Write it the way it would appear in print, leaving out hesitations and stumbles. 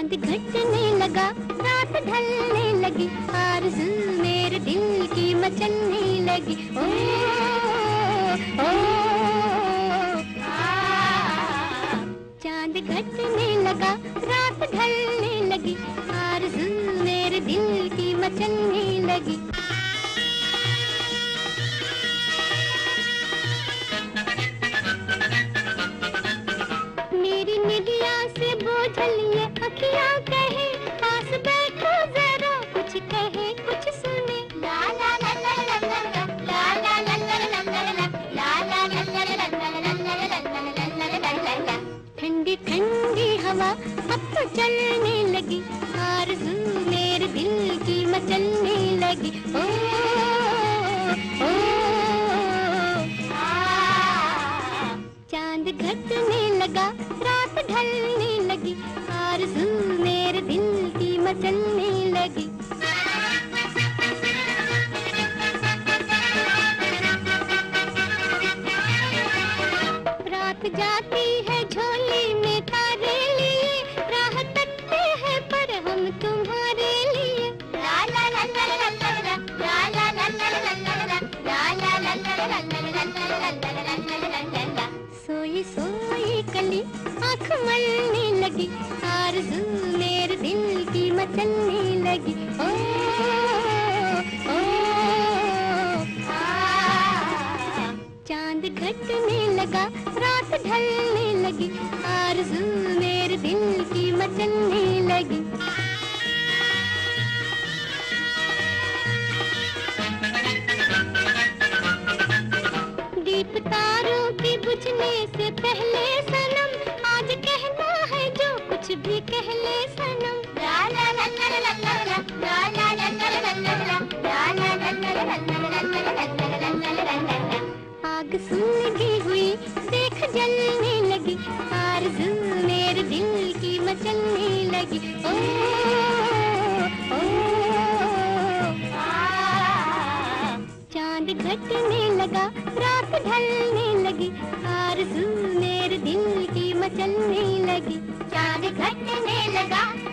चांद घटने लगा, रात ढलने लगी, आरज़ू मेरे दिल की मचलने लगी। ओ, ओ, चांद घटने लगा, रात ढलने लगी, आरज़ू मेरे दिल की मचलने लगी। मेरी निदिया से बोझल ये अखियाँ कहे, पास बैठो जरा कुछ कहे कुछ सुने। ला ला ला ला ला ला ला ला ला ला ला ला ला ला। ठंडी ठंडी हवा अब तो चलने लगी, आरज़ू मेरे दिल की मचलने लगी। ओ, ओ, चांद घटने लगा, रात ढलने लगी, आरज़ू मेरे दिल की मचलने लगी। रात जाती है झोली में तारे लिए, राह तकते हैं पर हम तुम्हारे लिए। ला ला ला ला ला ला ला ला ला ला ला ला ला ला। सोई सोई कली आँख मलने लगी, आरज़ू मेरे दिल की मचलने लगी। ओ, ओ, चांद घटने लगा, रात ढलने लगी, आरज़ू मेरे दिल की मचलने लगी। दीप तारों के बुझने से पहले सनम, आज कहना है जो कुछ भी कह ले सनम। ला ला ला ला ला ला ला ला ला ला ला ला ला ला। आग सुलगी हुई देख जलने लगी, आरज़ू मेरे दिल की मचलने लगी। ओ, ओ, चांद घटने लगा, रात ढलने लगी, आरज़ू मेरे दिल की मचलने लगी। चांद घटने लगा,